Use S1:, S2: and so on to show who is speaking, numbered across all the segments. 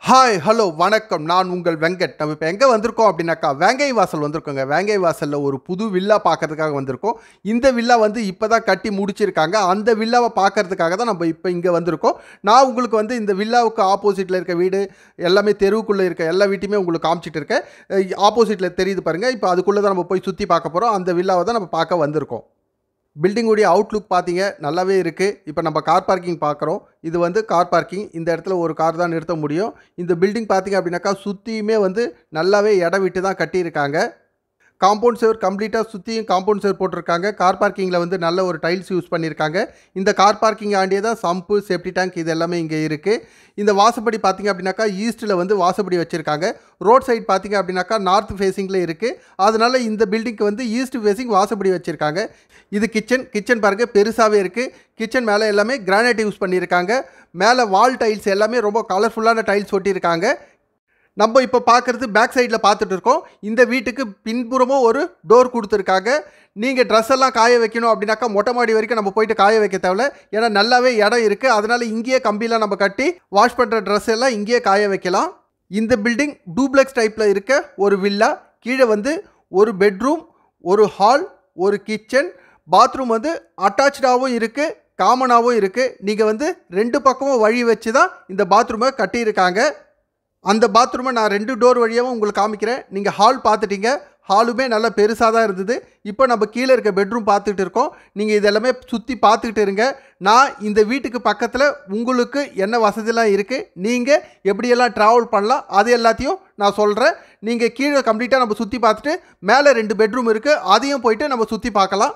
S1: Hi hello வணக்கம். நான் உங்கள் வெங்கட். நம்ம இப்போ எங்கே வந்திருக்கோம் அப்படின்னாக்கா வேங்கைவாசல் வந்திருக்கோங்க. வேங்கைவாசலில் ஒரு புது வில்லா பார்க்கறதுக்காக வந்திருக்கோம். இந்த வில்லா இப்போ தான் கட்டி முடிச்சிருக்காங்க. அந்த வில்லாவை பார்க்கறதுக்காக தான் நம்ம இப்போ இங்கே வந்திருக்கோம். நான் உங்களுக்கு இந்த வில்லாவுக்கு ஆப்போசிட்டில் இருக்க வீடு எல்லாமே தெருவுக்குள்ளே இருக்க எல்லா வீட்டையுமே உங்களுக்கு காமிச்சிட்டு இருக்கேன். ஆப்போசிட்டில் தெரியுது பாருங்கள். இப்போ அதுக்குள்ளே தான் நம்ம போய் சுற்றி பார்க்க போகிறோம். அந்த வில்லாவை தான் நம்ம பார்க்க வந்திருக்கோம். பில்டிங்குடைய அவுட்லுக் பார்த்தீங்க நல்லாவே இருக்குது. இப்போ நம்ம கார் பார்க்கிங் பார்க்குறோம். இது கார் பார்க்கிங். இந்த இடத்துல ஒரு கார் தான் நிறுத்த முடியும். இந்த பில்டிங் பார்த்தீங்க அப்படின்னாக்கா சுற்றியுமே நல்லாவே இடம் விட்டு தான் கட்டியிருக்காங்க. காம்பவுண்ட் சேவர் கம்ப்ளீட்டாக சுற்றியும் காம்பவுண்ட் சேவர் போட்டிருக்காங்க. கார் பார்க்கிங்கில் நல்ல ஒரு டைல்ஸ் யூஸ் பண்ணியிருக்காங்க. இந்த கார் பார்க்கிங் ஆண்டியே தான் சம்பு, சேஃப்டி டேங்க் இது எல்லாமே இங்கே இருக்குது. இந்த வாசப்படி பார்த்திங்க அப்படின்னாக்கா ஈஸ்ட்டில் வாசப்படி வச்சுருக்காங்க. ரோட் சைட் பார்த்திங்க அப்படின்னாக்கா நார்த் ஃபேஸிங்கில் இருக்குது. அதனால் இந்த பில்டிங்க்கு ஈஸ்ட் ஃபேஸிங் வாசப்படி வச்சுருக்காங்க. இது கிச்சன் பாருங்கள் பெருசாகவே இருக்குது. கிச்சன் மேலே எல்லாமே கிரானைட் யூஸ் பண்ணியிருக்காங்க. மேலே வால் டைல்ஸ் எல்லாமே ரொம்ப கலர்ஃபுல்லான டைல்ஸ் ஒட்டியிருக்காங்க. நம்ம இப்போ பார்க்குறது பேக் சைடில் பார்த்துட்டு இருக்கோம். இந்த வீட்டுக்கு பின்புறமும் ஒரு டோர் கொடுத்துருக்காங்க. நீங்கள் ட்ரெஸ் எல்லாம் காய வைக்கணும் அப்படின்னாக்கா மொட்டை மாடி வரைக்கும் நம்ம போயிட்டு காய வைக்க தேவையில்ல. ஏன்னா நல்லாவே இடம் இருக்குது. அதனால் இங்கேயே கம்பிலாம் நம்ம கட்டி வாஷ் பண்ணுற ட்ரெஸ் எல்லாம் இங்கேயே காய வைக்கலாம். இந்த பில்டிங் டூப்ளெக்ஸ் டைப்பில் இருக்க ஒரு வில்லா. கீழே ஒரு பெட்ரூம், ஒரு ஹால், ஒரு கிச்சன், பாத்ரூம் அட்டாச்சாகவும் இருக்குது, காமனாகவும் இருக்குது. நீங்கள் ரெண்டு பக்கமும் வழி வச்சு தான் இந்த பாத்ரூமை கட்டியிருக்காங்க. அந்த பாத்ரூமை நான் 2 டோர் வழியாகவும் உங்களுக்கு காமிக்கிறேன். நீங்கள் ஹால் பார்த்துட்டீங்க. ஹாலுமே நல்லா பெருசாக தான் இருந்தது. இப்போ நம்ம கீழே இருக்க பெட்ரூம் பார்த்துக்கிட்டு இருக்கோம். நீங்கள் இதெல்லாமே சுற்றி பார்த்துக்கிட்டு இருங்க. நான் இந்த வீட்டுக்கு பக்கத்தில் உங்களுக்கு என்ன வசதிலாம் இருக்குது, நீங்கள் எப்படியெல்லாம் ட்ராவல் பண்ணலாம், அது எல்லாத்தையும் நான் சொல்கிறேன். நீங்கள் கீழே கம்ப்ளீட்டாக நம்ம சுற்றி பார்த்துட்டு மேலே 2 பெட்ரூம் இருக்குது, அதையும் போயிட்டு நம்ம சுற்றி பார்க்கலாம்.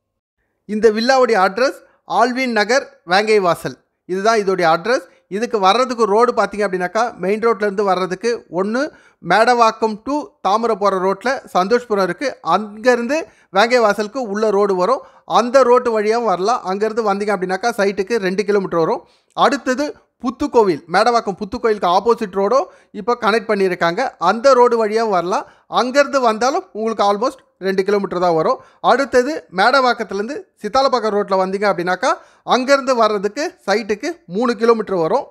S1: இந்த வில்லாவுடைய அட்ரஸ் ஆல்வின் நகர், வேங்கைவாசல். இதுதான் இதோடைய அட்ரஸ். இதுக்கு வர்றதுக்கு ரோடு பார்த்திங்க அப்படின்னாக்கா மெயின் ரோட்லேருந்து வர்றதுக்கு ஒன்று மேடவாக்கம் டு தாமரை போகிற ரோட்டில் சந்தோஷ்புரம் இருக்குது. அங்கேருந்து வேங்கைவாசலுக்கு உள்ள ரோடு வரும். அந்த ரோட்டு வழியாகவும் வரலாம். அங்கேருந்து வந்தீங்க அப்படின்னாக்கா சைட்டுக்கு 2 கிலோமீட்டர் வரும். அடுத்தது புத்துக்கோவில், மேடவாக்கம் புத்துக்கோவிலுக்கு ஆப்போசிட் ரோடும் இப்போ கனெக்ட் பண்ணியிருக்காங்க. அந்த ரோடு வழியாக வரலாம். அங்கேருந்து வந்தாலும் உங்களுக்கு ஆல்மோஸ்ட் 2 கிலோமீட்டர் தான் வரும். அடுத்தது மேடவாக்கத்துலேருந்து சித்தாலப்பாக்கம் ரோட்டில் வந்தீங்க அப்படின்னாக்கா அங்கேருந்து வர்றதுக்கு சைட்டுக்கு 3 கிலோமீட்டர் வரும்.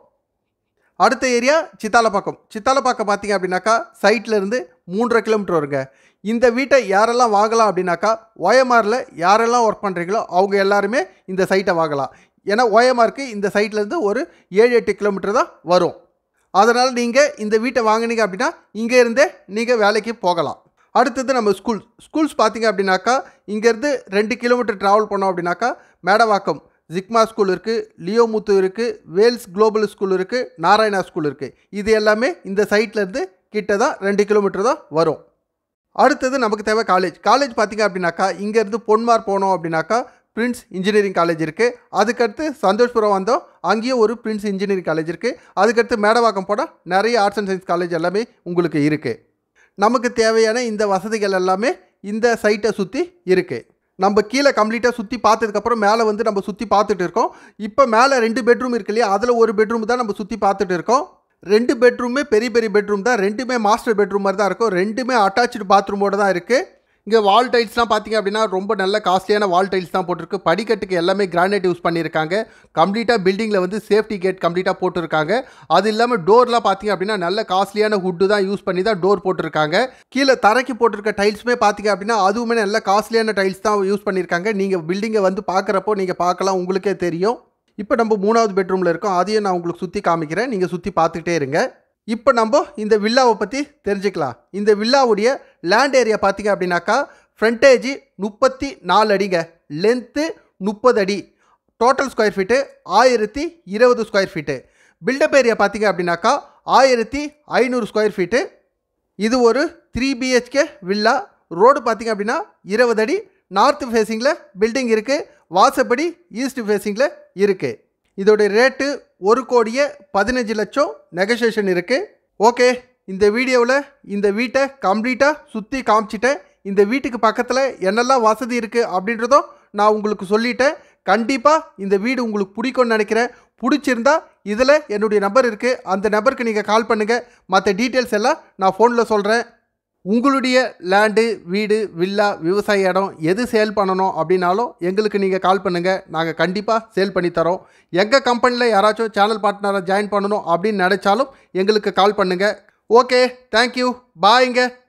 S1: அடுத்த ஏரியா சித்தாலப்பாக்கம் பார்த்தீங்க அப்படின்னாக்கா சைட்லேருந்து 3.5 கிலோமீட்டர் வருங்க. இந்த வீட்டை யாரெல்லாம் வாங்கலாம் அப்படின்னாக்கா OMRல யாரெல்லாம் ஒர்க் பண்ணுறீங்களோ அவங்க எல்லாருமே இந்த சைட்டை வாங்கலாம். ஏன்னா OMRக்கு இந்த சைட்லேருந்து ஒரு 7-8 கிலோமீட்டர் தான் வரும். அதனால் நீங்கள் இந்த வீட்டை வாங்கினீங்க அப்படின்னா இங்கே இருந்தே நீங்கள் வேலைக்கு போகலாம். அடுத்தது நம்ம ஸ்கூல்ஸ் பார்த்தீங்க அப்படின்னாக்கா இங்கேருந்து 2 கிலோமீட்டர் ட்ராவல் பண்ணோம் அப்படின்னாக்கா மேடவாக்கம் ஜிக்மா ஸ்கூல் இருக்குது, லியோமுத்து இருக்குது, வேல்ஸ் குளோபல் ஸ்கூல் இருக்குது, நாராயணா ஸ்கூல் இருக்குது. இது எல்லாமே இந்த சைட்லேருந்து கிட்ட தான் 2 கிலோமீட்டர் தான் வரும். அடுத்தது நமக்கு தேவை காலேஜ் பார்த்தீங்க அப்படின்னாக்கா இங்கேருந்து பொன்மார் போனோம் அப்படின்னாக்கா பிரின்ஸ் இன்ஜினியரிங் காலேஜ் இருக்குது. அதுக்கடுத்து சந்தோஷ்புரம் வந்தோம், அங்கேயும் ஒரு பிரின்ஸ் இன்ஜினியரிங் காலேஜ் இருக்குது. அதுக்கடுத்து மேடவாக்கம் போனால் நிறைய ஆர்ட்ஸ் அண்ட் சயின்ஸ் காலேஜ் எல்லாமே உங்களுக்கு இருக்குது. நமக்கு தேவையான இந்த வசதிகள் எல்லாமே இந்த சைட்டை சுற்றி இருக்குது. நம்ம கீழே கம்ப்ளீட்டாக சுற்றி பார்த்ததுக்கப்புறம் மேலே நம்ம சுற்றி பார்த்துட்டு இருக்கோம். இப்போ மேலே 2 பெட்ரூம் இருக்கு இல்லையா, அதில் ஒரு பெட்ரூம் தான் நம்ம சுற்றி பார்த்துட்டு இருக்கோம். 2 பெட்ரூமே பெரிய பெட்ரூம் தான். 2மே மாஸ்டர் பெட்ரூம் மாதிரி தான் இருக்கும். 2மே அட்டாச்சு பாத்ரூமோடு தான் இருக்குது. இங்கே வால் டைல்ஸ்லாம் பார்த்தீங்க அப்படின்னா ரொம்ப நல்ல காஸ்ட்லியான வால் டைல்ஸ் தான் போட்டிருக்கு. படிக்கட்டுக்கு எல்லாமே கிரானைட் யூஸ் பண்ணியிருக்காங்க. கம்ப்ளீட்டாக பில்டிங்கில் சேஃப்டி கேட் கம்ப்ளீட்டாக போட்டிருக்காங்க. அது இல்லாமல் டோர்லாம் பார்த்தீங்க அப்படின்னா நல்ல காஸ்ட்லியான வுட்டு தான் யூஸ் பண்ணி தான் டோர் போட்டிருக்காங்க. கீழே தரைக்கு போட்டிருக்க டைல்ஸுமே பார்த்தீங்க அப்படின்னா அதுவுமே நல்ல காஸ்ட்லியான டைல்ஸ் தான் யூஸ் பண்ணியிருக்காங்க. நீங்கள் பில்டிங்கை பார்க்குறப்போ நீங்கள் பார்க்கலாம், உங்களுக்கே தெரியும். இப்போ நம்ம 3வது பெட்ரூமில் இருக்கோம். அதையும் நான் உங்களுக்கு சுற்றி காமிக்கிறேன், நீங்கள் சுற்றி பார்த்துக்கிட்டே இருங்க. இப்போ நம்ம இந்த வில்லாவை பற்றி தெரிஞ்சுக்கலாம். இந்த வில்லாவுடைய லேண்ட் ஏரியா பார்த்தீங்க அப்படின்னாக்கா ஃப்ரண்டேஜ் 34 அடிங்க, லென்த்து 30 அடி, total square feet 1020 square feet. Built up area பார்த்தீங்க அப்படின்னாக்கா 1500 ஸ்கொயர் ஃபீட்டு. இது ஒரு 3 BHK வில்லா. ரோடு பார்த்தீங்க அப்படின்னா 20 அடி, நார்த் ஃபேஸிங்கில் பில்டிங் இருக்குது, வாசப்படி ஈஸ்ட் ஃபேஸிங்கில் இருக்குது. இதோடைய ரேட்டு 1,15,00,000 நெகோசியேஷன் இருக்குது. ஓகே, இந்த வீடியோவில் இந்த வீட்டை கம்ப்ளீட்டாக சுற்றி காமிச்சிட்டேன். இந்த வீட்டுக்கு பக்கத்தில் என்னெல்லாம் வசதி இருக்குது அப்படின்றதும் நான் உங்களுக்கு சொல்லிட்டேன். கண்டிப்பாக இந்த வீடு உங்களுக்கு பிடிக்கும்னு நினைக்கிறேன். பிடிச்சிருந்தா இதில் என்னுடைய நம்பர் இருக்குது, அந்த நம்பருக்கு நீங்கள் கால் பண்ணுங்கள். மற்ற டீட்டெயில்ஸ் எல்லாம் நான் ஃபோனில் சொல்கிறேன். உங்களுடைய லேண்டு, வீடு, வில்லா, விவசாய இடம் எது சேல் பண்ணணும் அப்படின்னாலும் எங்களுக்கு நீங்கள் கால் பண்ணுங்கள். நாங்கள் கண்டிப்பாக சேல் பண்ணி தரோம். எங்கள் கம்பெனியில் யாராச்சும் சேனல் பார்ட்னராக ஜாயின் பண்ணணும் அப்படின்னு நினச்சாலும் எங்களுக்கு கால் பண்ணுங்கள். ஓகே, தேங்க்யூ, பாய்ங்க.